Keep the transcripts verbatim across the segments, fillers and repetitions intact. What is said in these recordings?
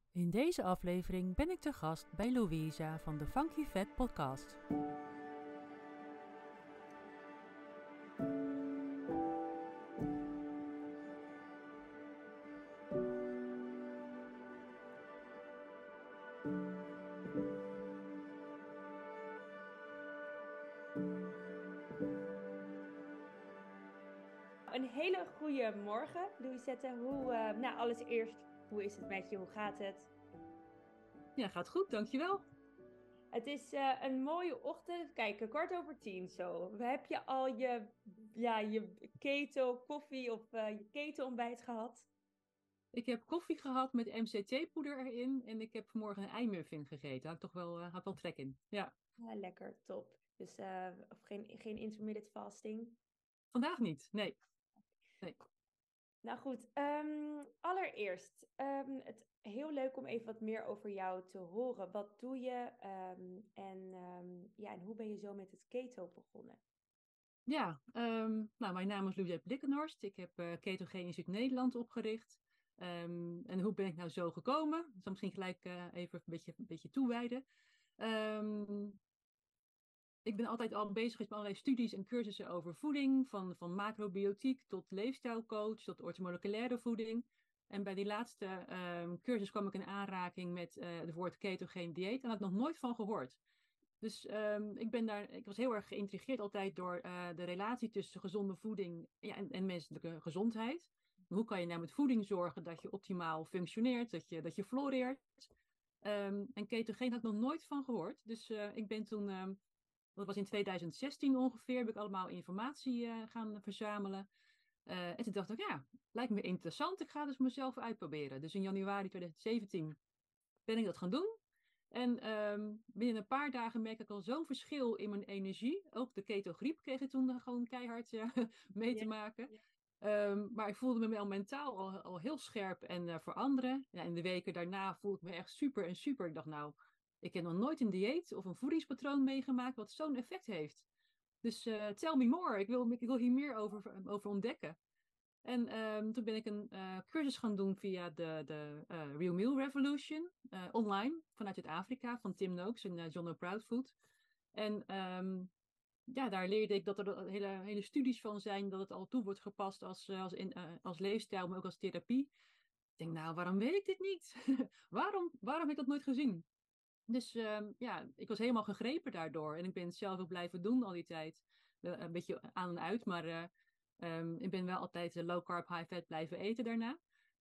In deze aflevering ben ik te gast bij Louisa van de Funky Vet podcast. Een hele goede morgen, Louisette. Hoe, uh, nou, allereerst, hoe is het met je? Hoe gaat het? Ja, gaat goed, dankjewel. Het is uh, een mooie ochtend. Kijk, kwart over tien zo. Heb je al je, ja, je keto koffie of uh, je keto ontbijt gehad? Ik heb koffie gehad met M C T-poeder erin en ik heb vanmorgen een eimuffin gegeten. Daar had ik toch wel, uh, had wel trek in. Ja. Ja, lekker, top. Dus uh, of geen, geen intermittent fasting? Vandaag niet, nee. nee. Nou goed, um, allereerst, um, het heel leuk om even wat meer over jou te horen. Wat doe je um, en, um, ja, en hoe ben je zo met het keto begonnen? Ja, um, nou, mijn naam is Louisette Blikkenhorst. Ik heb uh, Ketogeen Instituut Nederland opgericht. Um, en hoe ben ik nou zo gekomen? Ik zal misschien gelijk uh, even een beetje, een beetje toewijden. Um, Ik ben altijd al bezig met allerlei studies en cursussen over voeding, van, van macrobiotiek tot leefstijlcoach tot orthomoleculaire voeding. En bij die laatste um, cursus kwam ik in aanraking met uh, het woord ketogeen dieet en had ik nog nooit van gehoord. Dus um, ik, ben daar, ik was heel erg geïntrigeerd altijd door uh, de relatie tussen gezonde voeding ja, en, en menselijke gezondheid. Hoe kan je nou met voeding zorgen dat je optimaal functioneert, dat je, dat je floreert? Um, en ketogeen had ik nog nooit van gehoord. Dus uh, ik ben toen... Um, dat was in tweeduizend zestien ongeveer, heb ik allemaal informatie uh, gaan verzamelen. Uh, en toen dacht ik, ja, lijkt me interessant, ik ga het dus mezelf uitproberen. Dus in januari tweeduizend zeventien ben ik dat gaan doen. En um, binnen een paar dagen merk ik al zo'n verschil in mijn energie. Ook de ketogriep kreeg ik toen gewoon keihard uh, mee te maken. Yeah. Um, maar ik voelde me wel mentaal al, al heel scherp en uh, veranderen. Ja, in de weken daarna voelde ik me echt super en super. Ik dacht, nou, ik heb nog nooit een dieet of een voedingspatroon meegemaakt wat zo'n effect heeft. Dus uh, tell me more. Ik wil, ik wil hier meer over, over ontdekken. En um, toen ben ik een uh, cursus gaan doen via de, de uh, Real Meal Revolution, uh, online, vanuit Zuid-Afrika, van Tim Noakes en uh, John O'Proudfood. En um, ja, daar leerde ik dat er hele, hele studies van zijn, dat het al toe wordt gepast als, als, in, uh, als leefstijl, maar ook als therapie. Ik denk, nou, waarom weet ik dit niet? waarom, waarom heb ik dat nooit gezien? Dus um, ja, ik was helemaal gegrepen daardoor. En ik ben het zelf ook blijven doen al die tijd. Uh, een beetje aan en uit, maar uh, um, ik ben wel altijd uh, low carb, high fat blijven eten daarna.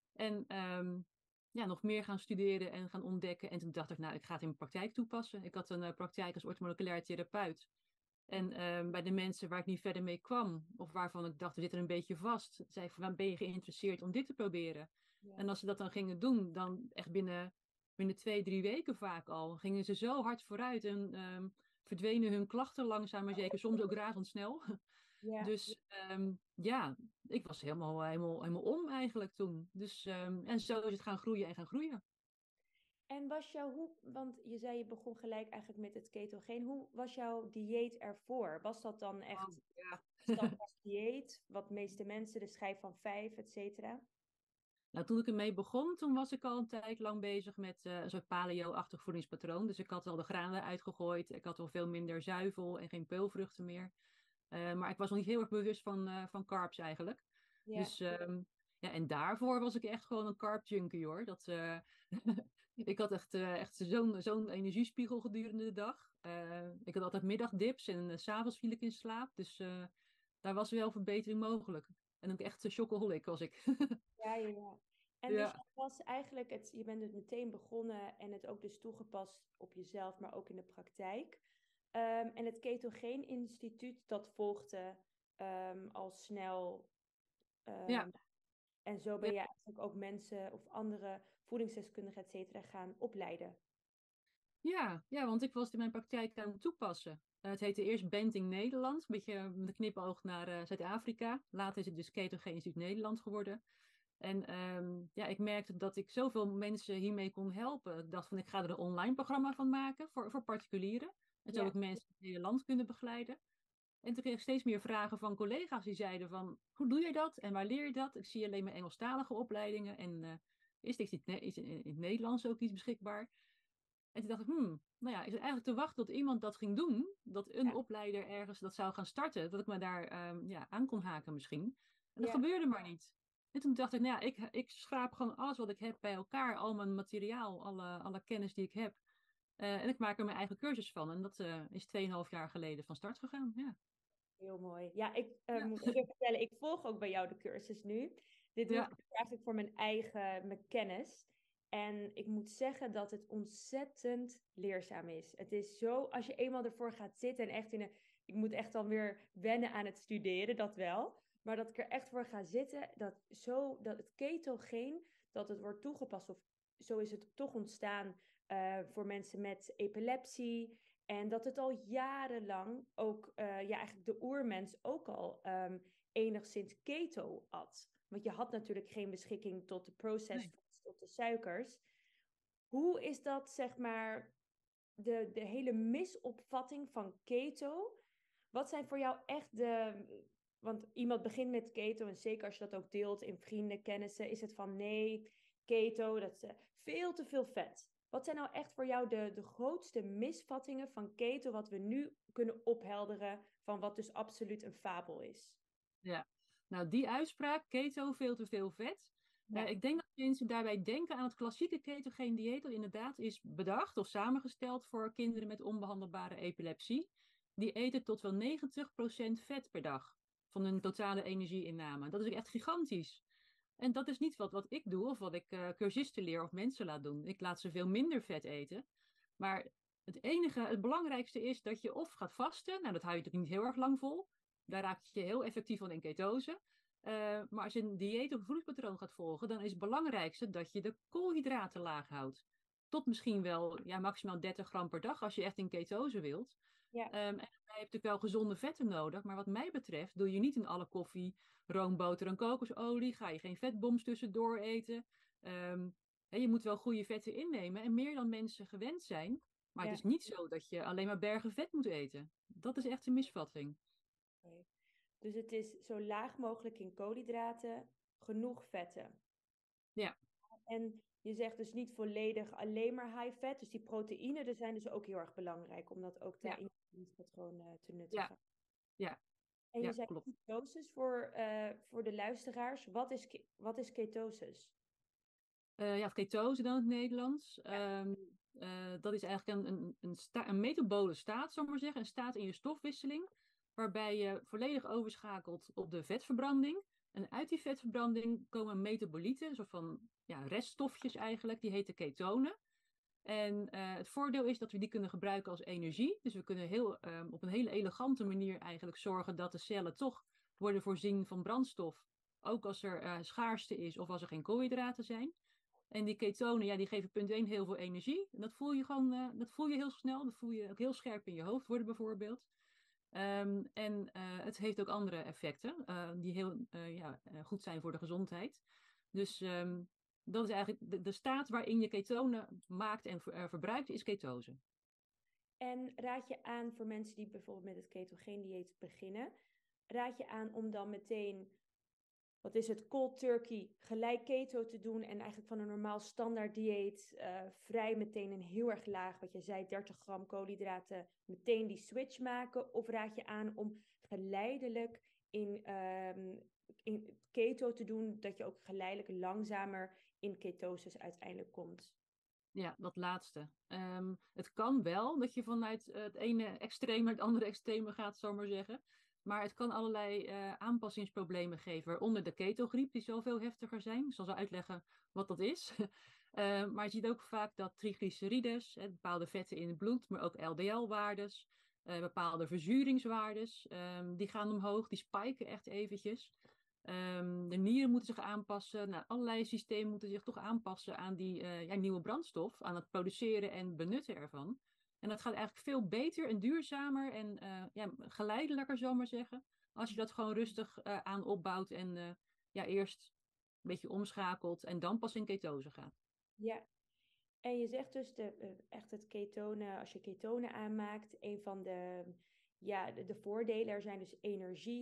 En um, ja, nog meer gaan studeren en gaan ontdekken. En toen dacht ik, nou, ik ga het in mijn praktijk toepassen. Ik had een uh, praktijk als orthomoleculair therapeut. En um, bij de mensen waar ik niet verder mee kwam, of waarvan ik dacht, we zitten een beetje vast, zei ik, van, ben je geïnteresseerd om dit te proberen? Ja. En als ze dat dan gingen doen, dan echt binnen, binnen twee, drie weken vaak al, gingen ze zo hard vooruit en um, verdwenen hun klachten langzaam maar zeker, soms ook razendsnel. Ja. Dus um, ja, ik was helemaal, helemaal, helemaal om eigenlijk toen. Dus, um, en zo is het gaan groeien en gaan groeien. En was jouw, hoe, want je zei je begon gelijk eigenlijk met het ketogeen. Hoe was jouw dieet ervoor? Was dat dan echt oh, ja. standaard dieet? Wat de meeste mensen, de schijf van vijf, et cetera? Nou, toen ik ermee begon, toen was ik al een tijd lang bezig met uh, een soort paleo-achtig voedingspatroon. Dus ik had al de granen uitgegooid. Ik had al veel minder zuivel en geen peulvruchten meer. Uh, maar ik was nog niet heel erg bewust van, uh, van carbs eigenlijk. Ja. Dus um, ja, en daarvoor was ik echt gewoon een carb junkie hoor. Dat, uh, ik had echt, uh, echt zo'n, zo'n energiespiegel gedurende de dag. Uh, ik had altijd middagdips en uh, 's avonds viel ik in slaap. Dus uh, daar was wel verbetering mogelijk. En ook echt een chocoholic was ik. Ja, ja, ja. En ja. dus je was eigenlijk, het, je bent het meteen begonnen en het ook dus toegepast op jezelf, maar ook in de praktijk. Um, en het Ketogeen Instituut, dat volgde um, al snel. Um, ja. En zo ben Ja. je eigenlijk ook mensen of andere voedingsdeskundigen, et cetera, gaan opleiden. Ja, ja, want ik was het in mijn praktijk aan het toepassen. Uh, het heette eerst Benting Nederland, een beetje met een knipoog naar uh, Zuid-Afrika. Later is het dus Ketogeen Instituut Nederland geworden. En um, ja, ik merkte dat ik zoveel mensen hiermee kon helpen. Ik dacht van, ik ga er een online programma van maken voor, voor particulieren. En zo Ja. ik mensen in het hele land kunnen begeleiden. En toen kreeg ik steeds meer vragen van collega's die zeiden van, hoe doe je dat en waar leer je dat? Ik zie alleen maar Engelstalige opleidingen en uh, Is er iets in, het- is in in het Nederlands ook iets beschikbaar? En toen dacht ik, hmm, nou ja, is het eigenlijk te wachten tot iemand dat ging doen, dat een Ja, opleider ergens dat zou gaan starten, dat ik me daar ehm, ja, aan kon haken misschien. En dat ja, gebeurde maar niet. En toen dacht ik, nou ja, ik, ik schraap gewoon alles wat ik heb bij elkaar, al mijn materiaal, alle, alle kennis die ik heb. Eh, en ik maak er mijn eigen cursus van. En dat uh, is tweeënhalf jaar geleden van start gegaan. Ja. heel mooi. Ja, ik eh, Ja. moet eerlijk vertellen, ik volg ook bij jou de cursus nu. Dit doe Ja. ik eigenlijk voor mijn eigen mijn kennis. En ik moet zeggen dat het ontzettend leerzaam is. Het is zo, als je eenmaal ervoor gaat zitten en echt in een... Ik moet echt dan weer wennen aan het studeren, dat wel. Maar dat ik er echt voor ga zitten, dat, zo, dat het ketogeen, dat het wordt toegepast, of zo is het toch ontstaan uh, voor mensen met epilepsie. En dat het al jarenlang ook, uh, ja, eigenlijk de oermens ook al um, enigszins keto at. Want je had natuurlijk geen beschikking tot de processed Nee. foods, tot de suikers. Hoe is dat, zeg maar, de, de hele misopvatting van keto? Wat zijn voor jou echt de... Want iemand begint met keto en zeker als je dat ook deelt in vrienden, kennissen, is het van nee, keto, dat is uh, veel te veel vet. Wat zijn nou echt voor jou de, de grootste misvattingen van keto, wat we nu kunnen ophelderen van wat dus absoluut een fabel is? Ja, nou die uitspraak, keto, veel te veel vet. Uh, Ja, ik denk dat mensen daarbij denken aan het klassieke ketogeen dieet, dat inderdaad is bedacht of samengesteld voor kinderen met onbehandelbare epilepsie. Die eten tot wel negentig procent vet per dag van hun totale energieinname. Dat is echt gigantisch. En dat is niet wat, wat ik doe of wat ik uh, cursisten leer of mensen laat doen. Ik laat ze veel minder vet eten. Maar het enige, het belangrijkste is dat je of gaat vasten. Nou, dat hou je natuurlijk niet heel erg lang vol. Daar raak je heel effectief van in ketose. Uh, maar als je een dieet of voedingspatroon gaat volgen, dan is het belangrijkste dat je de koolhydraten laag houdt. Tot misschien wel ja, maximaal dertig gram per dag als je echt in ketose wilt. ja, Um, en dan heb je natuurlijk wel gezonde vetten nodig. Maar wat mij betreft doe je niet in alle koffie, roomboter en kokosolie. Ga je geen vetboms tussendoor eten. Um, je moet wel goede vetten innemen en meer dan mensen gewend zijn. Maar het ja. is niet zo dat je alleen maar bergen vet moet eten. Dat is echt een misvatting. Okay. Dus het is zo laag mogelijk in koolhydraten, genoeg vetten. Ja. En je zegt dus niet volledig alleen maar high fat. Dus die proteïnen er zijn dus ook heel erg belangrijk om dat ook daar Ja. in je voedingspatroon uh, te Ja. nuttigen. Ja. En je Ja, zei klopt. ketosis voor, uh, voor de luisteraars. Wat is, wat is ketosis? Uh, ja, of ketose dan in het Nederlands. Ja. Um, uh, dat is eigenlijk een, een, een, sta een metabole staat, zou ik maar zeggen. Een staat in je stofwisseling. Waarbij je volledig overschakelt op de vetverbranding. En uit die vetverbranding komen metabolieten, een soort van ja, reststofjes eigenlijk. Die heten ketonen. En uh, het voordeel is dat we die kunnen gebruiken als energie. Dus we kunnen heel, um, op een hele elegante manier eigenlijk zorgen dat de cellen toch worden voorzien van brandstof. Ook als er uh, schaarste is of als er geen koolhydraten zijn. En die ketonen, ja, die geven punt één heel veel energie. En dat voel je gewoon, uh, dat voel je heel snel. Dat voel je ook heel scherp in je hoofd worden bijvoorbeeld. Um, en uh, het heeft ook andere effecten uh, die heel uh, ja, uh, goed zijn voor de gezondheid. Dus um, dat is eigenlijk de, de staat waarin je ketonen maakt en ver, uh, verbruikt, is ketose. En raad je aan voor mensen die bijvoorbeeld met het ketogeen dieet beginnen, raad je aan om dan meteen, wat is het, cold turkey, gelijk keto te doen en eigenlijk van een normaal standaard dieet uh, vrij meteen een heel erg laag, wat je zei, dertig gram koolhydraten, meteen die switch maken? Of raad je aan om geleidelijk in, um, in keto te doen, dat je ook geleidelijk langzamer in ketosis uiteindelijk komt? Ja, dat laatste. Um, het kan wel dat je vanuit het ene extreem naar het andere extreme gaat, zal ik maar zeggen. Maar het kan allerlei uh, aanpassingsproblemen geven, waaronder de ketogriep, die zoveel heftiger zijn. Ik zal zo uitleggen wat dat is. uh, maar je ziet ook vaak dat triglycerides, hè, bepaalde vetten in het bloed, maar ook L D L-waardes, uh, bepaalde verzuringswaardes, um, die gaan omhoog, die spiken echt eventjes. Um, de nieren moeten zich aanpassen. Nou, allerlei systemen moeten zich toch aanpassen aan die uh, ja, nieuwe brandstof, aan het produceren en benutten ervan. En dat gaat eigenlijk veel beter en duurzamer en uh, ja, geleidelijker, zal ik maar zeggen, als je dat gewoon rustig uh, aan opbouwt en uh, ja, eerst een beetje omschakelt en dan pas in ketose gaat. Ja, en je zegt dus de, uh, echt het ketonen, als je ketonen aanmaakt, een van de, ja, de, de voordelen er zijn dus energie,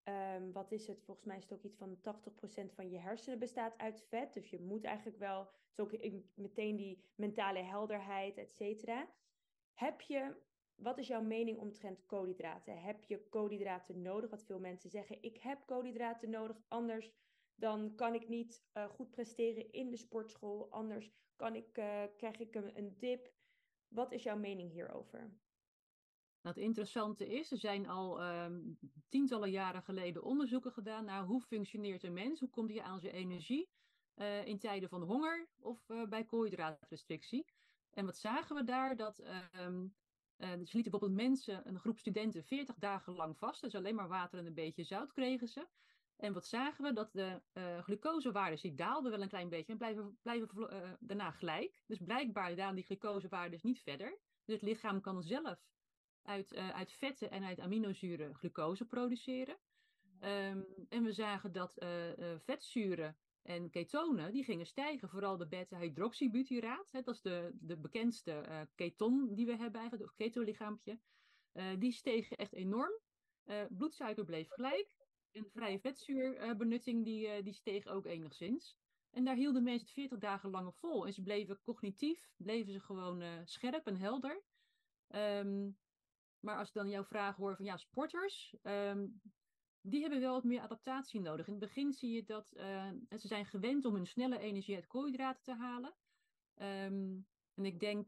Um, wat is het? Volgens mij is het ook iets van tachtig procent van je hersenen bestaat uit vet. Dus je moet eigenlijk wel, het is ook meteen die mentale helderheid, et cetera. Heb je, wat is jouw mening omtrent koolhydraten? Heb je koolhydraten nodig? Wat veel mensen zeggen, ik heb koolhydraten nodig, anders dan kan ik niet uh, goed presteren in de sportschool. Anders kan ik, uh, krijg ik een, een dip. Wat is jouw mening hierover? Nou, het interessante is, er zijn al um, tientallen jaren geleden onderzoeken gedaan naar hoe functioneert een mens, hoe komt hij aan zijn energie uh, in tijden van honger of uh, bij koolhydraatrestrictie. En wat zagen we daar? Dat um, uh, ze lieten bijvoorbeeld mensen, een groep studenten, veertig dagen lang vast. Dus alleen maar water en een beetje zout kregen ze. En wat zagen we? Dat de uh, glucosewaardes, die daalden wel een klein beetje en blijven, blijven uh, daarna gelijk. Dus blijkbaar dalen die glucosewaardes niet verder. Dus het lichaam kan zelf Uit, uh, uit vetten en uit aminozuren glucose produceren. Um, en we zagen dat uh, uh, vetzuren en ketonen, die gingen stijgen. Vooral de beta-hydroxybutyraat, hè, dat is de, de bekendste uh, keton die we hebben eigenlijk, of ketolichaampje. Uh, die stegen echt enorm. Uh, bloedsuiker bleef gelijk. En vrije vetzuurbenutting, uh, die, uh, die steeg ook enigszins. En daar hielden mensen het veertig dagen lang op vol. En ze bleven cognitief, bleven ze gewoon uh, scherp en helder. Um, Maar als ik dan jouw vraag hoor van ja, sporters, um, die hebben wel wat meer adaptatie nodig. In het begin zie je dat uh, ze zijn gewend om hun snelle energie uit koolhydraten te halen. Um, en ik denk,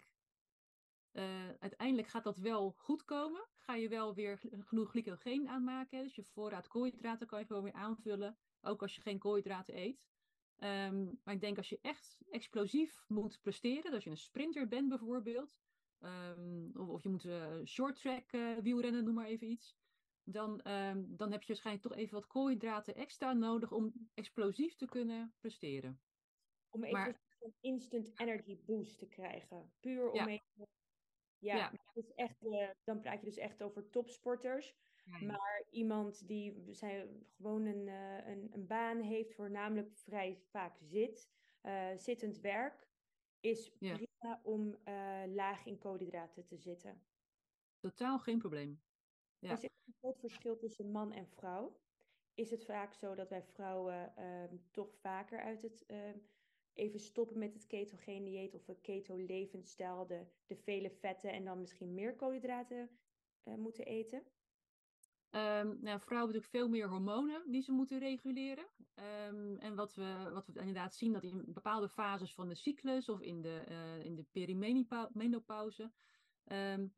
uh, uiteindelijk gaat dat wel goed komen. Ga je wel weer genoeg glycogeen aanmaken. Dus je voorraad koolhydraten kan je gewoon weer aanvullen. Ook als je geen koolhydraten eet. Um, maar ik denk als je echt explosief moet presteren, dus als je een sprinter bent bijvoorbeeld, Um, of, of je moet uh, short track uh, wielrennen, noem maar even iets. Dan, um, dan heb je waarschijnlijk toch even wat koolhydraten extra nodig om explosief te kunnen presteren. Om even maar, een instant energy boost te krijgen. Puur om ja. even... Ja, ja. Dus echt, uh, dan praat je dus echt over topsporters. Ja, ja. Maar iemand die zijn, gewoon een, uh, een, een baan heeft, voornamelijk vrij vaak zit, uh, zittend werk, is ja. prima om uh, laag in koolhydraten te zitten. Totaal geen probleem. Ja. Er zit een groot verschil tussen man en vrouw. Is het vaak zo dat wij vrouwen uh, toch vaker uit het uh, even stoppen met het ketogene dieet of een keto-levensstijl, de, de vele vetten en dan misschien meer koolhydraten uh, moeten eten? Um, nou, vrouwen hebben natuurlijk veel meer hormonen die ze moeten reguleren. Um, en wat we, wat we inderdaad zien, dat in bepaalde fases van de cyclus of in de, uh, in de perimenopauze, um,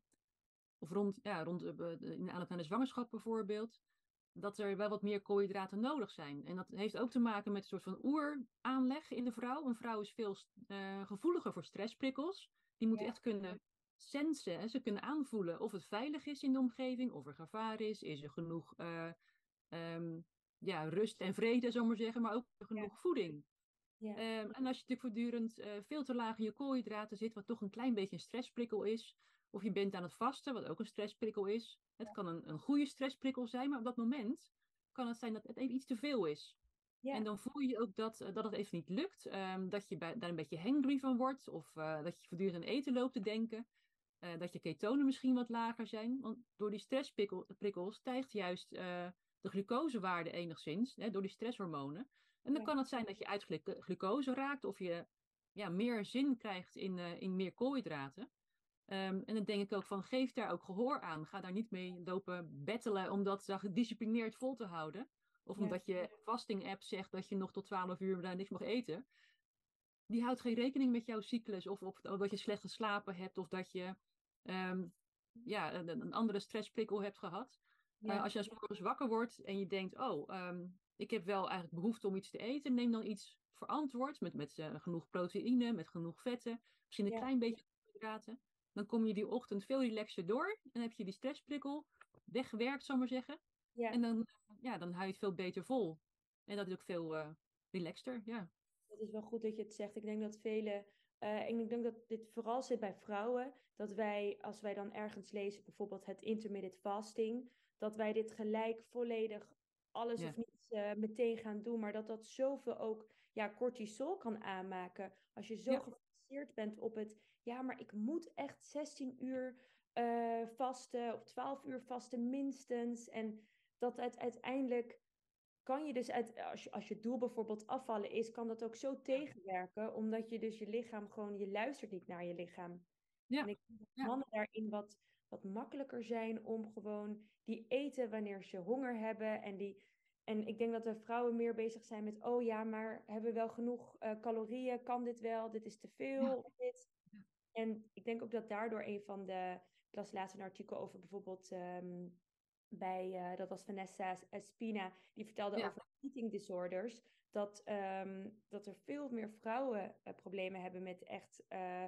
of rond, ja, rond uh, in de aanloop naar de zwangerschap bijvoorbeeld, dat er wel wat meer koolhydraten nodig zijn. En dat heeft ook te maken met een soort van oeraanleg in de vrouw. Een vrouw is veel uh, gevoeliger voor stressprikkels. Die moet ja. echt kunnen sensen, hè, ze kunnen aanvoelen of het veilig is in de omgeving, of er gevaar is, is er genoeg uh, um, ja, rust en vrede, zal ik maar zeggen, maar ook genoeg ja. voeding. Ja. Um, en als je natuurlijk voortdurend uh, veel te laag in je koolhydraten zit, wat toch een klein beetje een stressprikkel is, of je bent aan het vasten, wat ook een stressprikkel is. Het kan een, een goede stressprikkel zijn, maar op dat moment kan het zijn dat het even iets te veel is. Ja. En dan voel je ook dat, uh, dat het even niet lukt, um, dat je bij, daar een beetje hangry van wordt, of uh, dat je voortdurend aan eten loopt te denken. Uh, dat je ketonen misschien wat lager zijn. Want door die stressprikkels stijgt juist uh, de glucosewaarde enigszins, hè, door die stresshormonen. En dan ja. kan het zijn dat je uit glucose raakt of je ja, meer zin krijgt in, uh, in meer koolhydraten. Um, en dan denk ik ook van, geef daar ook gehoor aan. Ga daar niet mee lopen bettelen om dat gedisciplineerd vol te houden. Of ja. omdat je fasting app zegt dat je nog tot twaalf uur daar niks mag eten. Die houdt geen rekening met jouw cyclus. Of, of, of dat je slecht geslapen hebt. Of dat je um, ja, een, een andere stressprikkel hebt gehad. Ja. Uh, als je als morgens wakker wordt en je denkt, oh, um, ik heb wel eigenlijk behoefte om iets te eten. Neem dan iets verantwoord met, met uh, genoeg proteïne, met genoeg vetten. Misschien een ja. klein beetje koolhydraten. Dan kom je die ochtend veel relaxer door. En heb je die stressprikkel weggewerkt, zal ik maar zeggen. Ja. En dan, ja, dan hou je het veel beter vol. En dat is ook veel uh, relaxter, ja. Het is wel goed dat je het zegt. Ik denk dat vele... Uh, ik denk dat dit vooral zit bij vrouwen. Dat wij, als wij dan ergens lezen, bijvoorbeeld het intermittent fasting, dat wij dit gelijk volledig alles ja. of niets uh, meteen gaan doen. Maar dat dat zoveel ook ja, cortisol kan aanmaken. Als je zo ja. gefixeerd bent op het... Ja, maar ik moet echt zestien uur uh, vasten of twaalf uur vasten minstens. En dat het uiteindelijk kan je dus uit, als je, als je doel bijvoorbeeld afvallen is, kan je dus uit, als je, als je doel bijvoorbeeld afvallen is, kan dat ook zo tegenwerken, omdat je dus je lichaam gewoon, je luistert niet naar je lichaam. En Ja, ik denk dat ja, mannen daarin wat, wat makkelijker zijn om gewoon die eten wanneer ze honger hebben. En, die, en ik denk dat de vrouwen meer bezig zijn met, oh ja, maar hebben we wel genoeg uh, calorieën? Kan dit wel? Dit is te ja, veel. Dit. ja, En ik denk ook dat daardoor een van de... Ik las laatst een artikel over bijvoorbeeld... Um, bij, uh, dat was Vanessa Spina, die vertelde ja, over eating disorders. Dat, um, dat er veel meer vrouwen uh, problemen hebben met echt uh,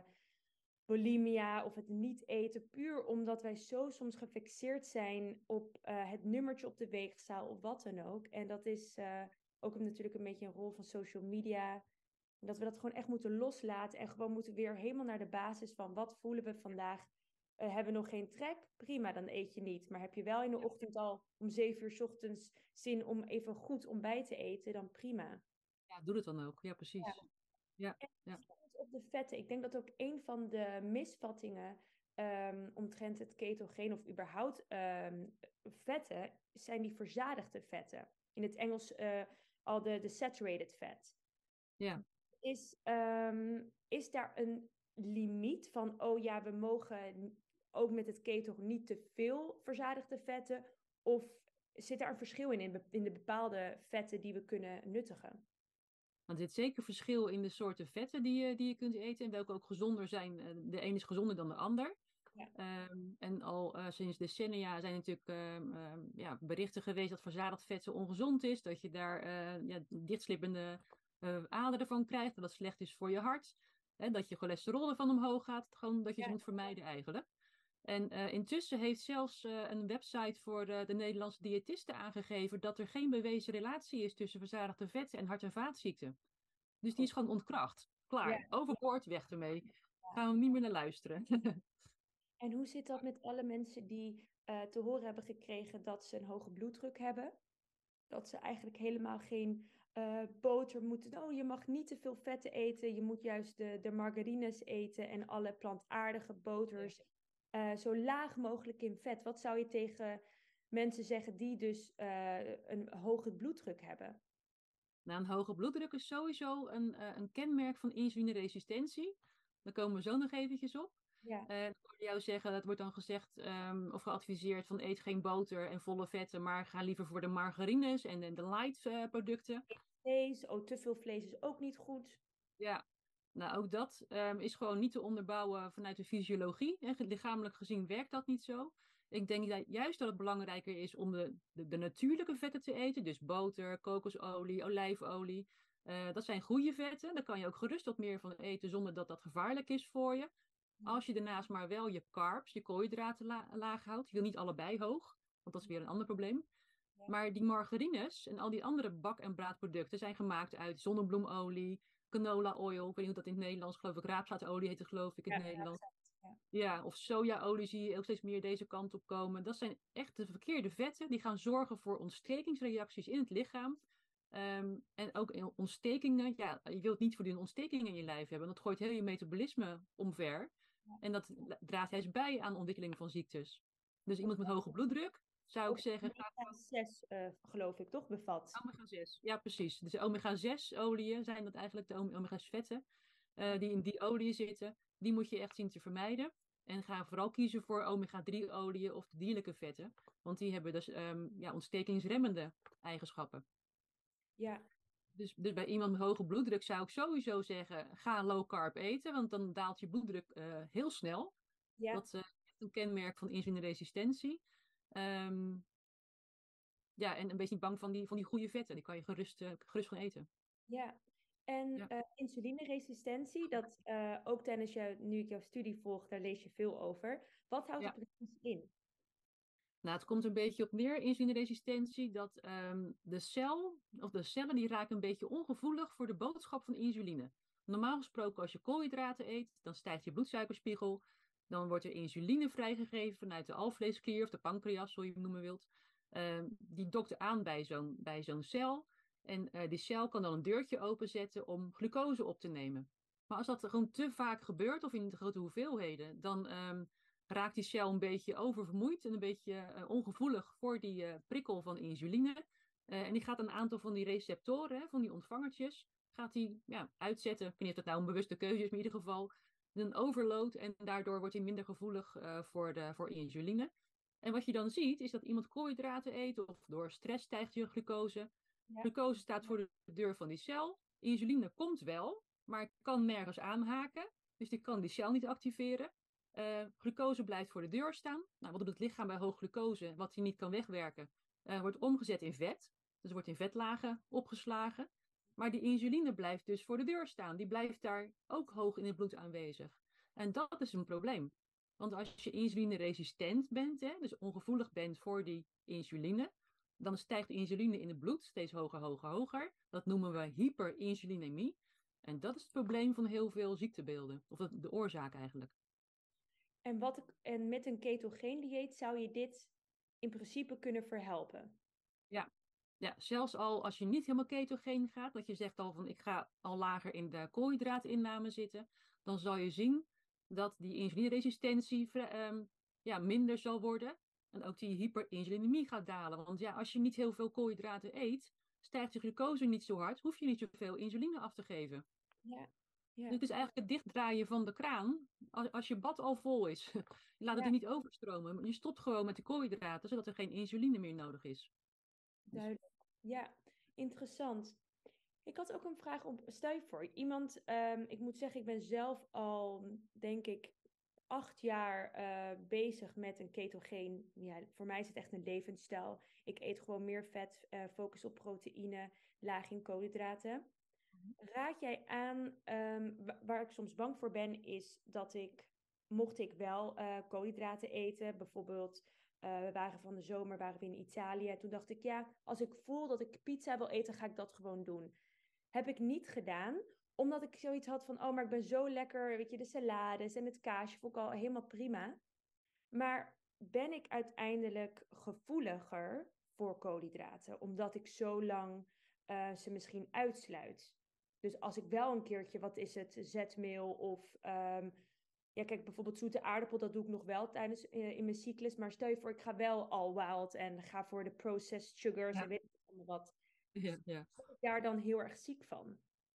bulimia of het niet eten. Puur omdat wij zo soms gefixeerd zijn op uh, het nummertje op de weegschaal of wat dan ook. En dat is uh, ook natuurlijk een beetje een rol van social media. Dat we dat gewoon echt moeten loslaten en gewoon moeten weer helemaal naar de basis van wat voelen we vandaag. Uh, hebben we nog geen trek? Prima, dan eet je niet. Maar heb je wel in de ochtend al om zeven uur 's ochtends zin om even goed ontbijt te eten, dan prima. ja, doe het dan ook. Ja, Ja. precies. Ja, En ja, op de vetten. Ik denk dat ook een van de misvattingen um, omtrent het ketogeen of überhaupt um, vetten, zijn die verzadigde vetten. In het Engels uh, al de, de saturated fat. ja. Is, um, is daar een limiet van, oh ja, we mogen ook met het keto niet te veel verzadigde vetten? Of zit daar een verschil in, in, be- in de bepaalde vetten die we kunnen nuttigen? Want er zit zeker verschil in de soorten vetten die je, die je kunt eten en welke ook gezonder zijn. Uh, De een is gezonder dan de ander. Ja. Um, en al uh, sinds decennia zijn natuurlijk um, um, ja, berichten geweest dat verzadigd vet zo ongezond is. Dat je daar uh, ja, dichtslippende uh, aderen van krijgt. Dat dat slecht is voor je hart. Hè, dat je cholesterol ervan omhoog gaat. Gewoon dat je ze Ja. moet vermijden eigenlijk. En uh, intussen heeft zelfs uh, een website voor uh, de Nederlandse diëtisten aangegeven dat er geen bewezen relatie is tussen verzadigde vetten en hart- en vaatziekten. Dus die is gewoon ontkracht. Ja. Klaar. Overboord, weg ermee. Ja. Gaan we niet meer naar luisteren. En hoe zit dat met alle mensen die uh, te horen hebben gekregen dat ze een hoge bloeddruk hebben? Dat ze eigenlijk helemaal geen uh, boter moeten... Oh, je mag niet te veel vetten eten. Je moet juist de, de margarines eten en alle plantaardige boters. Uh, zo laag mogelijk in vet. Wat zou je tegen mensen zeggen die dus uh, een hoge bloeddruk hebben? Nou, een hoge bloeddruk is sowieso een, uh, een kenmerk van insulineresistentie. Daar komen we zo nog eventjes op. Ja. Uh, ik hoorde jou zeggen, dat wordt dan gezegd um, of geadviseerd van eet geen boter en volle vetten, maar ga liever voor de margarines en, en de light uh, producten. Vlees, oh, te veel vlees is ook niet goed. Ja, nou ook dat um, is gewoon niet te onderbouwen vanuit de fysiologie. En lichamelijk gezien werkt dat niet zo. Ik denk dat juist dat het belangrijker is om de, de, de natuurlijke vetten te eten. Dus boter, kokosolie, olijfolie. Uh, dat zijn goede vetten. Daar kan je ook gerust wat meer van eten zonder dat dat gevaarlijk is voor je. Als je daarnaast maar wel je carbs, je koolhydraten la- laag houdt. Je wil niet allebei hoog, want dat is weer een ander probleem. Ja. Maar die margarines en al die andere bak- en braadproducten zijn gemaakt uit zonnebloemolie, canola oil. Ik weet niet hoe dat in het Nederlands, geloof ik. Raapzaadolie heet het, geloof ik, in het Ja, Nederlands. ja. Ja, of sojaolie zie je ook steeds meer deze kant op komen. Dat zijn echt de verkeerde vetten. Die gaan zorgen voor ontstekingsreacties in het lichaam. Um, en ook ontstekingen. Ja, je wilt niet voortdurend ontstekingen in je lijf hebben. Dat gooit heel je metabolisme omver. Ja. En dat draagt juist bij aan de ontwikkeling van ziektes. Dus iemand met hoge bloeddruk, zou ik zeggen... omega zes, uh, geloof ik, toch, bevat? omega zes, ja precies. Dus de omega zes oliën zijn dat eigenlijk de omega zes vetten. Uh, die in die oliën zitten. Die moet je echt zien te vermijden. En ga vooral kiezen voor omega drie oliën of de dierlijke vetten. Want die hebben dus um, ja, ontstekingsremmende eigenschappen. Ja. Dus, dus bij iemand met hoge bloeddruk zou ik sowieso zeggen, ga low carb eten. Want dan daalt je bloeddruk uh, heel snel. Ja. Dat is uh, echt een kenmerk van insulineresistentie. Um, ja, en een beetje bang van die, van die goede vetten. Die kan je gerust, uh, gerust gaan eten. Ja. En ja. uh, insulineresistentie, dat uh, ook tijdens jou, nu ik jouw studie volg, daar lees je veel over. Wat houdt ja. het precies in? Nou, het komt een beetje op neer, insulineresistentie, dat um, de cel, of de cellen, die raken een beetje ongevoelig voor de boodschap van insuline. Normaal gesproken, als je koolhydraten eet, dan stijgt je bloedsuikerspiegel. Dan wordt er insuline vrijgegeven vanuit de alvleesklier of de pancreas, zoals je het noemen wilt. Um, die dokt aan bij zo'n, bij zo'n cel. En uh, die cel kan dan een deurtje openzetten om glucose op te nemen. Maar als dat gewoon te vaak gebeurt, of in grote hoeveelheden, dan um, raakt die cel een beetje oververmoeid en een beetje uh, ongevoelig voor die uh, prikkel van insuline. Uh, en die gaat een aantal van die receptoren, hè, van die ontvangertjes, gaat die ja, uitzetten. Ik weet niet of dat nou een bewuste keuze is, maar in ieder geval een overload. En daardoor wordt hij minder gevoelig uh, voor, de, voor insuline. En wat je dan ziet, is dat iemand koolhydraten eet of door stress stijgt je glucose. Ja. Glucose staat voor de deur van die cel. Insuline komt wel, maar kan nergens aanhaken. Dus die kan die cel niet activeren. Uh, glucose blijft voor de deur staan. Nou, wat doet het lichaam bij hoog glucose, wat hij niet kan wegwerken, uh, wordt omgezet in vet. Dus wordt in vetlagen opgeslagen. Maar die insuline blijft dus voor de deur staan. Die blijft daar ook hoog in het bloed aanwezig. En dat is een probleem. Want als je insulineresistent bent, hè, dus ongevoelig bent voor die insuline, dan stijgt de insuline in het bloed steeds hoger, hoger, hoger. Dat noemen we hyperinsulinemie. En dat is het probleem van heel veel ziektebeelden. Of de oorzaak eigenlijk. En, wat, en met een ketogeen dieet zou je dit in principe kunnen verhelpen? Ja. Ja, zelfs al als je niet helemaal ketogeen gaat, dat je zegt al van ik ga al lager in de koolhydraatinname zitten, dan zal je zien dat die insulineresistentie um, ja, minder zal worden en ook die hyperinsulinemie gaat dalen. Want ja, als je niet heel veel koolhydraten eet, stijgt je glucose niet zo hard, hoef je niet zoveel insuline af te geven. Ja. Ja. Dus het is eigenlijk het dichtdraaien van de kraan. Als, als je bad al vol is, je laat het ja. er niet overstromen, maar je stopt gewoon met de koolhydraten, zodat er geen insuline meer nodig is. Duidelijk. Ja, interessant. Ik had ook een vraag op, stel je voor, iemand, um, ik moet zeggen, ik ben zelf al, denk ik, acht jaar uh, bezig met een ketogeen. Ja, voor mij is het echt een levensstijl. Ik eet gewoon meer vet, uh, focus op proteïne, laag in koolhydraten. Raad jij aan, um, waar ik soms bang voor ben, is dat ik, mocht ik wel uh, koolhydraten eten, bijvoorbeeld, uh, we waren van de zomer, waren we in Italië, en toen dacht ik, ja, als ik voel dat ik pizza wil eten, ga ik dat gewoon doen. Heb ik niet gedaan, omdat ik zoiets had van, oh, maar ik ben zo lekker, weet je, de salades en het kaasje vond ik al helemaal prima. Maar ben ik uiteindelijk gevoeliger voor koolhydraten, omdat ik zo lang uh, ze misschien uitsluit? Dus als ik wel een keertje, wat is het, zetmeel of... Um, ja, kijk, bijvoorbeeld zoete aardappel, dat doe ik nog wel tijdens uh, in mijn cyclus. Maar stel je voor, ik ga wel all wild en ga voor de processed sugars Ja. en weet ik allemaal wat. Ja, ja. Word ik daar dan heel erg ziek van?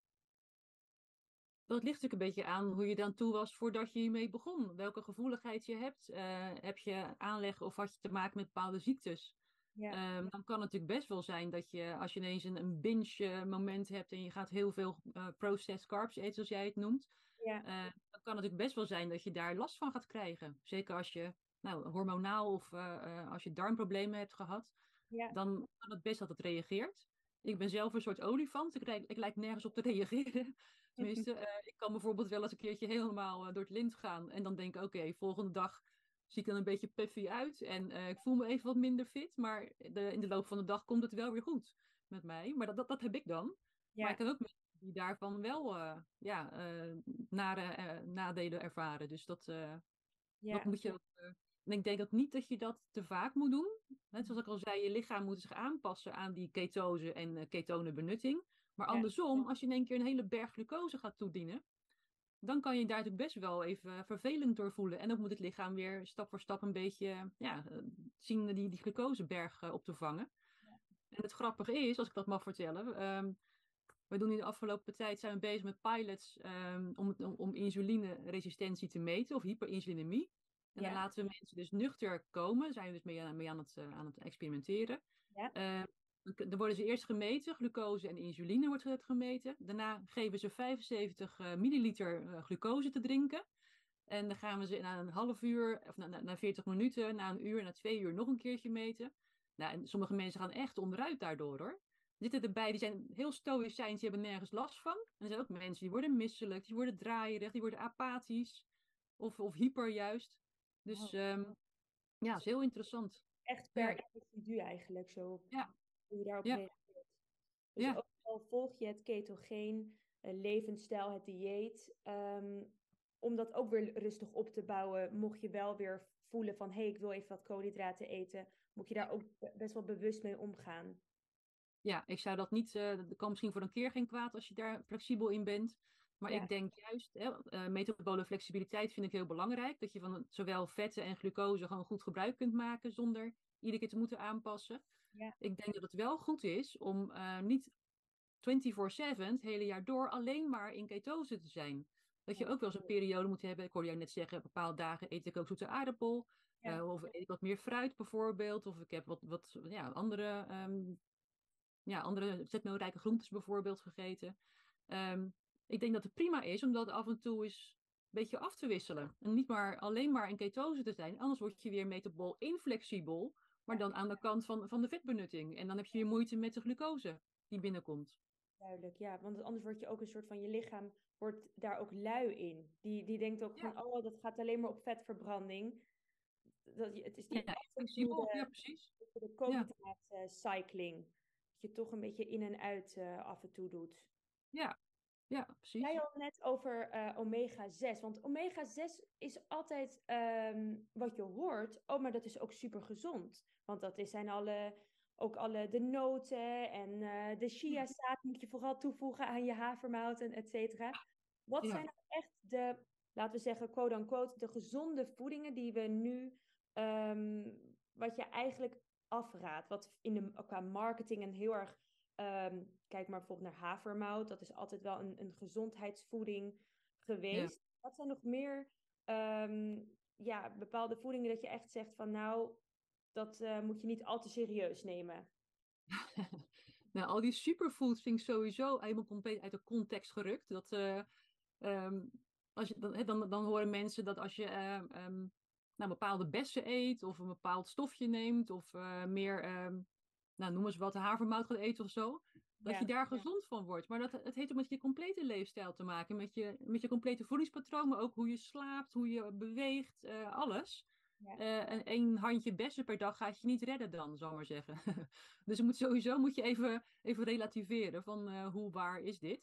Dat ligt natuurlijk een beetje aan hoe je dan toe was voordat je hiermee begon. Welke gevoeligheid je hebt. Uh, heb je aanleg of had je te maken met bepaalde ziektes? Ja. Um, dan kan het natuurlijk best wel zijn dat je, als je ineens een, een binge moment hebt en je gaat heel veel uh, processed carbs eten, zoals jij het noemt. Ja. Uh, dan kan het natuurlijk best wel zijn dat je daar last van gaat krijgen. Zeker als je nou, hormonaal of uh, uh, als je darmproblemen hebt gehad. Ja. Dan kan het best dat het reageert. Ik ben zelf een soort olifant. Ik, rij, ik lijk nergens op te reageren. Tenminste, uh, ik kan bijvoorbeeld wel eens een keertje helemaal uh, door het lint gaan. En dan denk ik, oké, okay, volgende dag zie ik dan een beetje puffy uit. En uh, ik voel me even wat minder fit. Maar de, in de loop van de dag komt het wel weer goed met mij. Maar dat, dat, dat heb ik dan. Ja. Maar ik kan ook mensen die daarvan wel uh, ja, uh, nare uh, nadelen ervaren. Dus dat, uh, ja. dat moet je ook... Uh, en ik denk ook niet dat je dat te vaak moet doen. Net zoals ik al zei, je lichaam moet zich aanpassen aan die ketose en uh, ketonenbenutting. Maar andersom, ja. als je in één keer een hele berg glucose gaat toedienen, dan kan je daar natuurlijk best wel even vervelend door voelen. En dan moet het lichaam weer stap voor stap een beetje ja, zien die, die glucoseberg uh, op te vangen. Ja. En het grappige is, als ik dat mag vertellen, um, we doen in de afgelopen tijd zijn we bezig met pilots um, om, om, om insulineresistentie te meten of hyperinsulinemie. En ja. dan laten we mensen dus nuchter komen. Daar zijn we dus mee, aan, mee aan, het, uh, aan het experimenteren. Ja. Uh, dan worden ze eerst gemeten, glucose en insuline wordt gemeten. Daarna geven ze vijfenzeventig uh, milliliter uh, glucose te drinken. En dan gaan we ze na een half uur, of na, na, na veertig minuten, na een uur, na twee uur nog een keertje meten. Nou, en sommige mensen gaan echt onderuit daardoor hoor. Er zitten erbij, die zijn heel stoïcijns, die hebben nergens last van. En er zijn ook mensen die worden misselijk, die worden draaierig, die worden apathisch. Of, of hyper juist. Dus oh. um, ja, dat is heel interessant. Echt per ja. individu eigenlijk zo. Ja. Hoe je daarop ja. reageert. Dus ja. ook al volg je het ketogeen uh, levensstijl, het dieet. Um, om dat ook weer rustig op te bouwen, mocht je wel weer voelen van hé, hey, ik wil even wat koolhydraten eten. Moet je daar ook best wel bewust mee omgaan. Ja, ik zou dat niet, uh, dat kan misschien voor een keer geen kwaad als je daar flexibel in bent. Maar Ja, ik denk juist, hè, uh, metabole flexibiliteit vind ik heel belangrijk. Dat je van zowel vetten en glucose gewoon goed gebruik kunt maken zonder iedere keer te moeten aanpassen. ja, Ik denk dat het wel goed is om uh, niet vierentwintig zeven het hele jaar door alleen maar in ketose te zijn. Dat je ja, ook wel eens een periode moet hebben. Ik hoorde jou net zeggen, bepaalde dagen eet ik ook zoete aardappel. ja, Uh, of eet ik wat meer fruit bijvoorbeeld. Of ik heb wat, wat ja, andere, um, ja, andere zetmeelrijke groentes bijvoorbeeld gegeten. Um, ik denk dat het prima is om dat af en toe eens een beetje af te wisselen. En niet maar alleen maar in ketose te zijn. Anders word je weer metabol inflexibel. Maar ja, dan aan de kant van, van de vetbenutting. En dan heb je weer moeite met de glucose die binnenkomt. duidelijk. Ja, want anders word je ook een soort van, je lichaam wordt daar ook lui in. Die, die denkt ook Ja, van, oh, dat gaat alleen maar op vetverbranding. Dat, je- het is ja die af en toe flexibel. Ja, de, precies. de Ja, koolhydraatcycling. Dat je toch een beetje in en uit uh, af en toe doet. ja, ja, Jij precies. had net over uh, omega zes. Want omega zes is altijd um, wat je hoort. Oh, maar dat is ook super gezond. Want dat is, zijn alle, ook alle de noten en uh, de Ja, chiazaad moet je vooral toevoegen aan je havermouten, et cetera. Wat zijn ja. nou echt de, laten we zeggen, quote-unquote, de gezonde voedingen die we nu, um, wat je eigenlijk afraadt? Wat in de, qua marketing een heel erg... Um, kijk maar bijvoorbeeld naar havermout. Dat is altijd wel een, een gezondheidsvoeding Ja. geweest. Wat zijn nog meer um, ja, bepaalde voedingen dat je echt zegt van nou, dat uh, moet je niet al te serieus nemen? Nou, al die superfoods vind ik sowieso helemaal compleet uit de context gerukt. Dat, uh, um, als je, dan, dan, dan horen mensen dat als je uh, um, nou, bepaalde bessen eet of een bepaald stofje neemt of uh, meer, um, nou, noem eens wat, havermout gaat eten of zo, dat je Ja, daar gezond van wordt. Maar dat, het heeft ook met je complete leefstijl te maken, met je, met je complete voedingspatroon, maar ook hoe je slaapt, hoe je beweegt, uh, alles. ja, Uh, en één handje bessen per dag gaat je niet redden dan, zal ik maar zeggen. Dus je moet sowieso moet je even, even relativeren van uh, hoe waar is dit.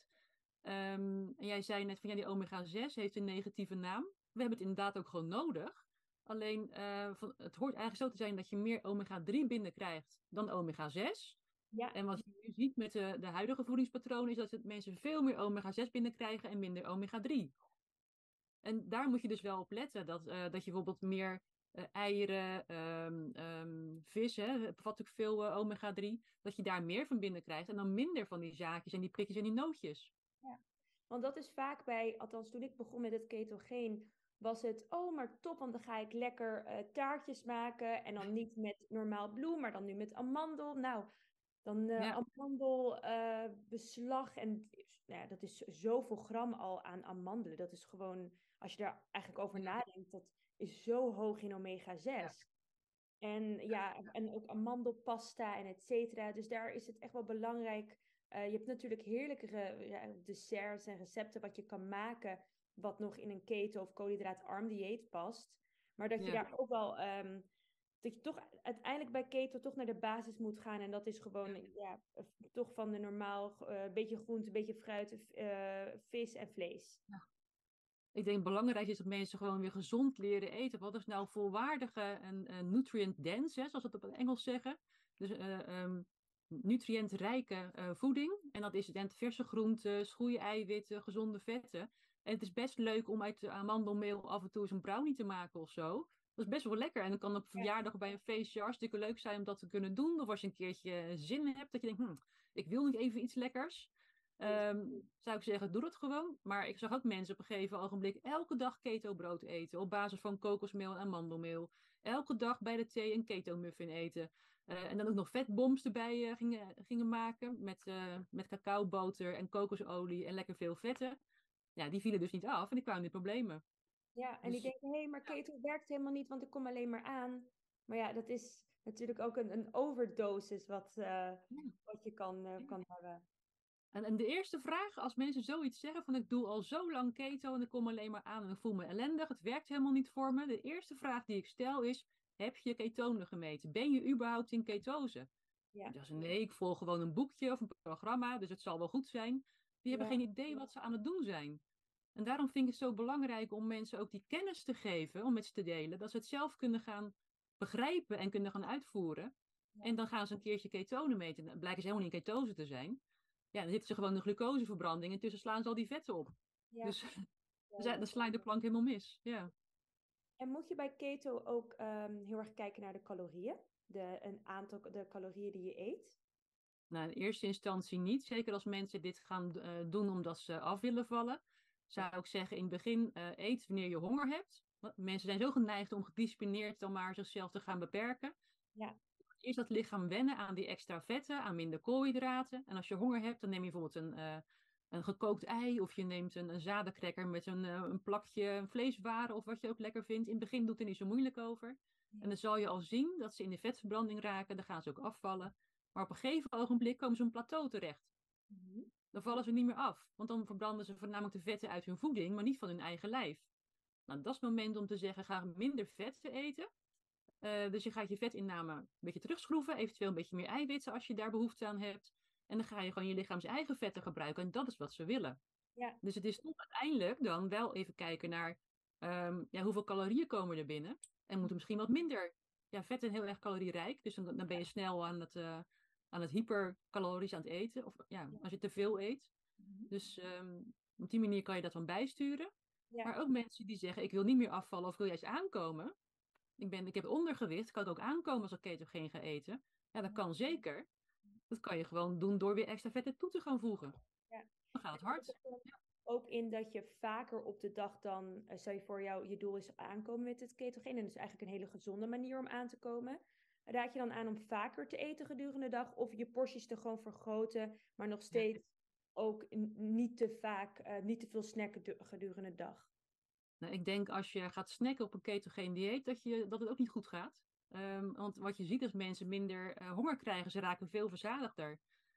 Um, en jij zei net van ja, die omega zes heeft een negatieve naam. We hebben het inderdaad ook gewoon nodig. Alleen uh, van, het hoort eigenlijk zo te zijn dat je meer omega drie binnenkrijgt dan omega zes. ja, En wat je nu ziet met de, de huidige voedingspatroon is dat het mensen veel meer omega zes binnenkrijgen en minder omega drie. En daar moet je dus wel op letten. Dat, uh, dat je bijvoorbeeld meer uh, eieren, um, um, vis, hè, bevat ook veel uh, omega drie. Dat je daar meer van binnenkrijgt en dan minder van die zaadjes en die prikjes en die nootjes. ja. Want dat is vaak bij, althans toen ik begon met het ketogeen, was het, oh maar top, want dan ga ik lekker uh, taartjes maken. En dan niet met normaal bloem, maar dan nu met amandel. Nou, dan uh, Ja, amandelbeslag. Uh, en nou ja, dat is zoveel gram al aan amandelen. Dat is gewoon, als je daar eigenlijk over ja, nadenkt, dat is zo hoog in omega ja, zes. En ja, en ook amandelpasta en et cetera. Dus daar is het echt wel belangrijk. Uh, je hebt natuurlijk heerlijke ja, desserts en recepten wat je kan maken, wat nog in een keto- of koolhydraatarm dieet past. Maar dat je ja, daar ook wel, um, dat je toch uiteindelijk bij keto toch naar de basis moet gaan. En dat is ja. gewoon, ja, toch van de normaal, een uh, beetje groente, een beetje fruit, uh, vis en vlees. Ja. Ik denk belangrijk is dat mensen gewoon weer gezond leren eten. Wat is nou volwaardige en uh, nutrient dense, hè, zoals we het op het Engels zeggen. Dus uh, um, nutriëntrijke uh, voeding. En dat is dan verse groenten, goede eiwitten, gezonde vetten. En het is best leuk om uit amandelmeel af en toe eens een brownie te maken of zo. Dat is best wel lekker. En dan kan op Ja, verjaardag of bij een feestje hartstikke leuk zijn om dat te kunnen doen. Of als je een keertje zin hebt, dat je denkt, hm, ik wil niet even iets lekkers. Um, zou ik zeggen, doe het gewoon. Maar ik zag ook mensen op een gegeven ogenblik elke dag keto brood eten. Op basis van kokosmeel en amandelmeel. Elke dag bij de thee een keto muffin eten. Uh, en dan ook nog vetbombs erbij uh, gingen, gingen maken. Met, uh, met cacaoboter en kokosolie en lekker veel vetten. Ja, die vielen dus niet af en die kwamen in problemen. ja, en die Dus denken, hé, hey, maar ja, keto werkt helemaal niet, want ik kom alleen maar aan. Maar ja, dat is natuurlijk ook een, een overdosis wat, uh, wat je kan, uh, kan hebben. En, en de eerste vraag, als mensen zoiets zeggen van ik doe al zo lang keto en ik kom alleen maar aan en ik voel me ellendig, het werkt helemaal niet voor me. De eerste vraag die ik stel is, heb je ketonen gemeten? Ben je überhaupt in ketose? Ja, Dus nee, ik volg gewoon een boekje of een programma, dus het zal wel goed zijn. Die hebben ja, geen idee wat ze aan het doen zijn. En daarom vind ik het zo belangrijk om mensen ook die kennis te geven, om met ze te delen, dat ze het zelf kunnen gaan begrijpen en kunnen gaan uitvoeren. ja, En dan gaan ze een keertje ketonen meten. Dan blijken ze helemaal niet in ketose te zijn. Ja, dan zitten ze gewoon in de glucoseverbranding en tussen slaan ze al die vetten op. Ja, Dus dan duidelijk. sla je de plank helemaal mis. Ja. En moet je bij keto ook ehm, heel erg kijken naar de calorieën? De, een aantal de calorieën die je eet? Nou, in eerste instantie niet. Zeker als mensen dit gaan eh, doen omdat ze af willen vallen. Ja, Zou ik zeggen, in het begin uh, eet wanneer je honger hebt. Want mensen zijn zo geneigd om gedisciplineerd dan maar zichzelf te gaan beperken. ja, Eerst dat lichaam wennen aan die extra vetten, aan minder koolhydraten. En als je honger hebt, dan neem je bijvoorbeeld een, uh, een gekookt ei. Of je neemt een, een zadencracker met een, uh, een plakje vleeswaren of wat je ook lekker vindt. In het begin doet er niet zo moeilijk over. En dan zal je al zien dat ze in de vetverbranding raken. Dan gaan ze ook afvallen. Maar op een gegeven ogenblik komen ze op een plateau terecht. mhm, Dan vallen ze niet meer af. Want dan verbranden ze voornamelijk de vetten uit hun voeding, maar niet van hun eigen lijf. Nou, dat is het moment om te zeggen, ga minder vet eten. Uh, dus je gaat je vetinname een beetje terugschroeven, eventueel een beetje meer eiwitten als je daar behoefte aan hebt. En dan ga je gewoon je lichaams eigen vetten gebruiken en dat is wat ze willen. ja, Dus het is toch uiteindelijk dan wel even kijken naar um, ja, hoeveel calorieën komen er binnen. En moeten misschien wat minder. Ja, vetten heel erg calorierijk, dus dan, dan ben je snel aan het, uh, aan het hypercalorisch aan het eten. Of ja, ja, als je te veel eet. mhm, Dus um, op die manier kan je dat dan bijsturen. ja, Maar ook mensen die zeggen, ik wil niet meer afvallen of ik wil juist aankomen. Ik, ben, ik heb ondergewicht, kan ik ook aankomen als ik ketogeen ga eten? Ja, dat kan zeker. Dat kan je gewoon doen door weer extra vetten toe te gaan voegen. ja. Dan gaat En het houdt hard. het dan ook in dat je vaker op de dag dan, uh, stel je voor jou, je doel is aankomen met het ketogeen. En dat is eigenlijk een hele gezonde manier om aan te komen. Raad je dan aan om vaker te eten gedurende de dag of je porties te gewoon vergroten, maar nog Ja. steeds ook niet te vaak, uh, niet te veel snacken gedurende de dag? Nou, ik denk als je gaat snacken op een ketogeen dieet, dat, je, dat het ook niet goed gaat. Um, want wat je ziet is mensen minder uh, honger krijgen. Ze raken veel verzadigder.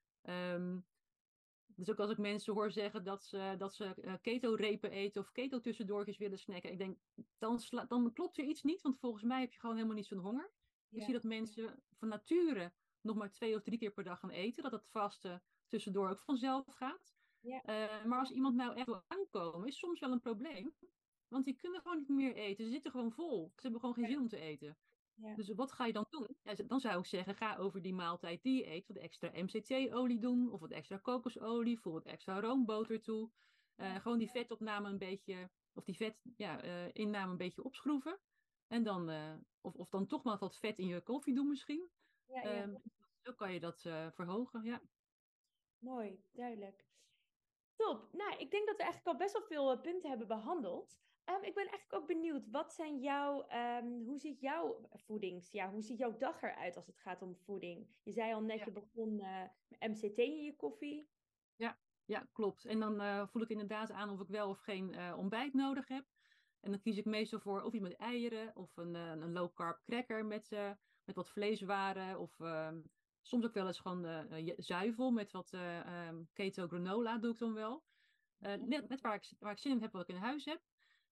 Um, dus ook als ik mensen hoor zeggen dat ze, dat ze uh, keto-repen eten of keto-tussendoortjes willen snacken. Ik denk, dan, sla, dan klopt er iets niet. Want volgens mij heb je gewoon helemaal niet zo'n honger. Ik Ja, zie dat mensen van nature nog maar twee of drie keer per dag gaan eten. Dat het vaste tussendoor ook vanzelf gaat. ja, Uh, maar als iemand nou echt wil aankomen, is soms wel een probleem. Want die kunnen gewoon niet meer eten. Ze zitten gewoon vol. Ze hebben gewoon geen zin om te eten. ja, Dus wat ga je dan doen? Ja, dan zou ik zeggen, ga over die maaltijd die je eet wat extra M C T-olie doen. Of wat extra kokosolie. Voeg wat extra roomboter toe. Uh, ja, gewoon die vetopname een beetje, of die vetinname ja, uh, inname een beetje opschroeven. En dan, uh, of, of dan toch maar wat vet in je koffie doen misschien. ja, ja. Um, zo kan je dat uh, verhogen, ja. Mooi, duidelijk. Top. Nou, ik denk dat we eigenlijk al best wel veel uh, punten hebben behandeld. Um, ik ben eigenlijk ook benieuwd, wat zijn jouw, um, hoe ziet jouw voedings, ja, hoe ziet jouw dag eruit als het gaat om voeding? Je zei al net, Ja. je begon uh, met M C T in je koffie. Ja, ja, klopt. En dan uh, voel ik inderdaad aan of ik wel of geen uh, ontbijt nodig heb. En dan kies ik meestal voor of iets met eieren of een, uh, een low carb cracker met, uh, met wat vleeswaren. Of uh, soms ook wel eens gewoon uh, zuivel met wat uh, um, keto granola doe ik dan wel. Uh, net net waar, ik, waar ik zin in heb, wat ik in huis heb.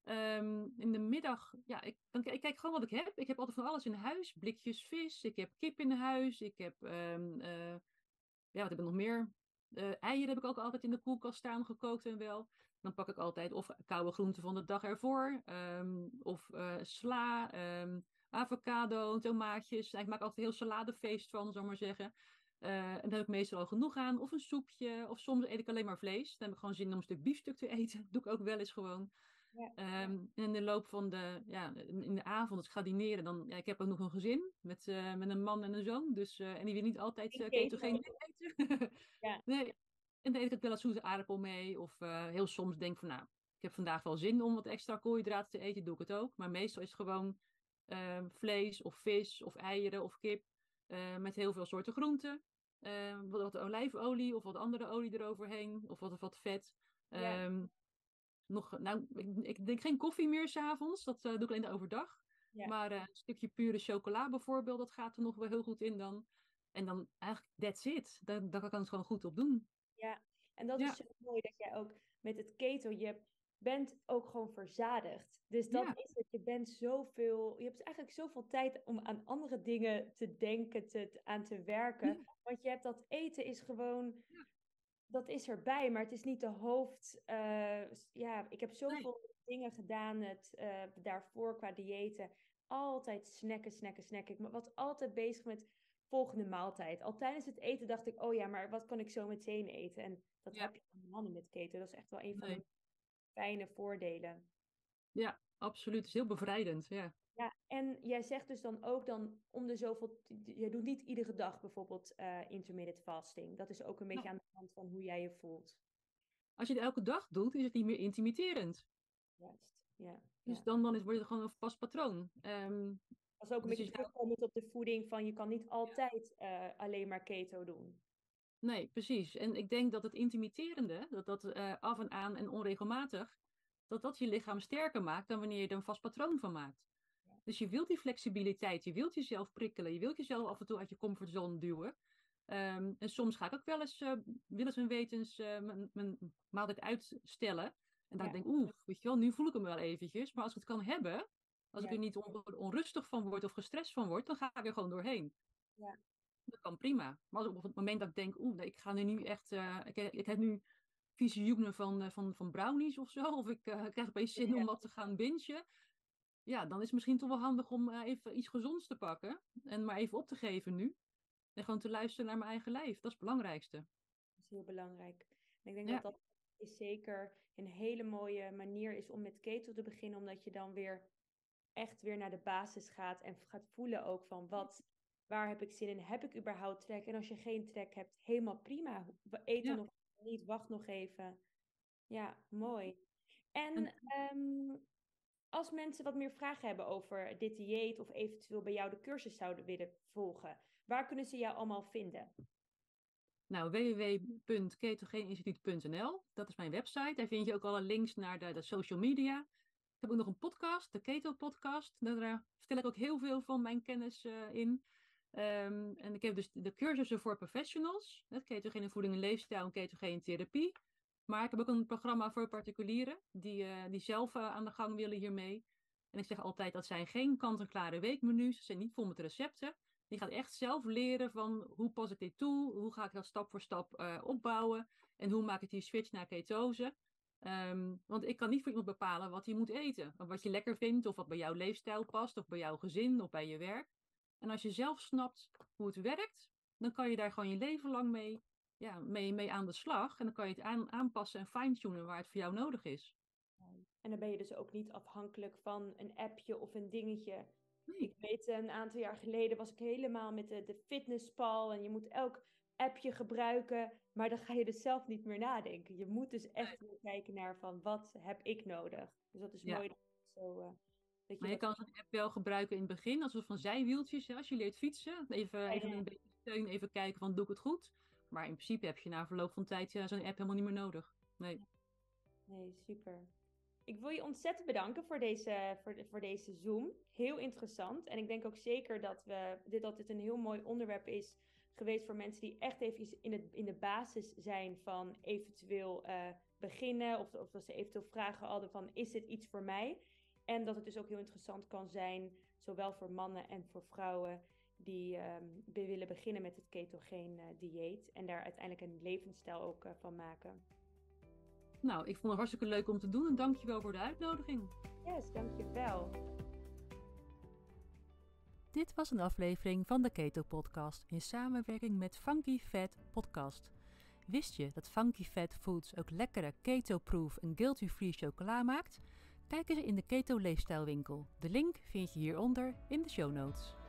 Um, in de middag, ja, ik, dan, ik kijk gewoon wat ik heb. Ik heb altijd van alles in huis. Blikjes vis, ik heb kip in huis, ik heb, um, uh, ja, wat heb ik nog meer? Uh, eieren heb ik ook altijd in de koelkast staan, gekookt en wel. Dan pak ik altijd of koude groenten van de dag ervoor. Um, of uh, sla, um, avocado, tomaatjes. Ik maak altijd een heel saladefeest van, zal ik maar zeggen. Uh, en daar heb ik meestal al genoeg aan. Of een soepje. Of soms eet ik alleen maar vlees. Dan heb ik gewoon zin om een stuk biefstuk te eten. Dat doe ik ook wel eens gewoon. Ja, Um, en in de loop van de, ja, in de avond, als ik ga dineren, dan, ja, ik heb ook nog een gezin met, uh, met een man en een zoon. Dus, uh, en die wil niet altijd uh, ketogeen eten. ja, Nee. En dan eet ik ook wel een zoete aardappel mee. Of uh, heel soms denk ik van, nou, ik heb vandaag wel zin om wat extra koolhydraten te eten, doe ik het ook. Maar meestal is het gewoon uh, vlees of vis of eieren of kip uh, met heel veel soorten groenten. Uh, wat, wat olijfolie of wat andere olie eroverheen. Of wat, wat vet. ja, Um, nog, nou, ik, ik denk geen koffie meer s'avonds. Dat uh, doe ik alleen overdag. ja. Maar uh, een stukje pure chocola bijvoorbeeld, dat gaat er nog wel heel goed in dan. En dan eigenlijk, that's it. Daar, daar kan ik het gewoon goed op doen. Ja, en dat is Ja, zo mooi dat jij ook met het keto, je bent ook gewoon verzadigd. Dus dat ja, is het. Je bent zoveel, je hebt eigenlijk zoveel tijd om aan andere dingen te denken, te, te- aan te ja, werken. Want je hebt dat eten is gewoon, dat is erbij, maar het is niet de hoofd. eh, ja, ik heb nee, zoveel dingen gedaan het, eh, daarvoor qua diëten. Altijd snacken, snacken, snacken. Ik was altijd bezig met volgende maaltijd. Al tijdens het eten dacht ik, oh ja, maar wat kan ik zo meteen eten? En dat ja, heb je helemaal niet met keto. Dat is echt wel een van de nee. fijne voordelen. Ja, absoluut. Het is heel bevrijdend, ja. Ja, en jij zegt dus dan ook dan om de zoveel... Je doet niet iedere dag bijvoorbeeld uh, intermittent fasting. Dat is ook een beetje Nou, aan de hand van hoe jij je voelt. als je het elke dag doet, is het niet meer intimiderend. Juist, ja. Dus ja. dan, dan is, wordt het gewoon een vast patroon. Um, Dat is ook een dus beetje je zou... terugkomend op de voeding van je kan niet altijd uh, alleen maar keto doen. Nee, precies. En ik denk dat het intimiderende, dat dat uh, af en aan en onregelmatig, dat dat je lichaam sterker maakt dan wanneer je er een vast patroon van maakt. Ja. Dus je wilt die flexibiliteit, je wilt jezelf prikkelen, je wilt jezelf af en toe uit je comfortzone duwen. Um, en soms ga ik ook wel eens, uh, willens en wetens, uh, mijn, mijn maaltijd uitstellen. En dan ja. denk ik, oeh, weet je wel, nu voel ik hem wel eventjes. Maar als ik het kan hebben, als ja. ik er niet on- onrustig van word of gestrest van word, dan ga ik er gewoon doorheen. Ja. Dat kan prima. Maar als op het moment dat ik denk, oeh, nee, ik ga er nu echt, uh, ik, ik heb nu visioenen van, uh, van, van brownies of zo, of ik uh, krijg opeens zin ja. om wat te gaan bingen. Ja, dan is het misschien toch wel handig om uh, even iets gezonds te pakken en maar even op te geven nu. En gewoon te luisteren naar mijn eigen lijf. Dat is het belangrijkste. Dat is heel belangrijk. En ik denk ja. dat dat is zeker een hele mooie manier is om met keto te beginnen, omdat je dan weer echt weer naar de basis gaat en gaat voelen ook van wat, waar heb ik zin in? Heb ik überhaupt trek? En als je geen trek hebt, helemaal prima. Eet dan ja. nog niet, wacht nog even. Ja, mooi. En, en um, als mensen wat meer vragen hebben over dit dieet of eventueel bij jou de cursus zouden willen volgen, waar kunnen ze jou allemaal vinden? Nou, w w w punt ketogeeninstituut punt n l, dat is mijn website. Daar vind je ook alle links naar de, de social media. Ik heb ook nog een podcast, de Keto Podcast. Daar uh, vertel ik ook heel veel van mijn kennis uh, in. Um, en ik heb dus de cursussen voor professionals. Ketogene voeding en leefstijl en ketogene therapie. Maar ik heb ook een programma voor particulieren die, uh, die zelf uh, aan de gang willen hiermee. En ik zeg altijd, dat zijn geen kant-en-klare weekmenu's. Ze zijn niet vol met recepten. Je gaat echt zelf leren van hoe pas ik dit toe? Hoe ga ik dat stap voor stap uh, opbouwen? En hoe maak ik die switch naar ketose? Um, want ik kan niet voor iemand bepalen wat hij moet eten. Of wat je lekker vindt, of wat bij jouw leefstijl past, of bij jouw gezin, of bij je werk. En als je zelf snapt hoe het werkt, dan kan je daar gewoon je leven lang mee, ja, mee, mee aan de slag. En dan kan je het aan, aanpassen en fine-tunen waar het voor jou nodig is. En dan ben je dus ook niet afhankelijk van een appje of een dingetje. Nee. Ik weet, een aantal jaar geleden was ik helemaal met de, de fitnesspal. En je moet elk appje gebruiken. Maar dan ga je dus zelf niet meer nadenken. Je moet dus echt weer kijken naar van wat heb ik nodig. Dus dat is ja. mooi. Dat zo, uh, dat je maar je dat... kan zo'n app wel gebruiken in het begin. Als een soort van zijwieltjes. Hè? Als je leert fietsen. Even, ja, even ja. een beetje steun. Even kijken van doe ik het goed. Maar in principe heb je na verloop van tijd ja, zo'n app helemaal niet meer nodig. Nee. Nee, super. Ik wil je ontzettend bedanken voor deze, voor, voor deze Zoom. Heel interessant. En ik denk ook zeker dat, we, dit, dat dit een heel mooi onderwerp is geweest voor mensen die echt even in, het, in de basis zijn van eventueel uh, beginnen. Of, of dat ze eventueel vragen hadden van is dit iets voor mij? En dat het dus ook heel interessant kan zijn, zowel voor mannen en voor vrouwen die um, willen beginnen met het ketogeen uh, dieet. En daar uiteindelijk een levensstijl ook uh, van maken. Nou, ik vond het hartstikke leuk om te doen en dankjewel voor de uitnodiging. Yes, dankjewel. Dit was een aflevering van de Keto Podcast in samenwerking met Funky Fat Podcast. Wist je dat Funky Fat Foods ook lekkere keto-proof en guilty-free chocola maakt? Kijk eens in de Keto Leefstijlwinkel. De link vind je hieronder in de show notes.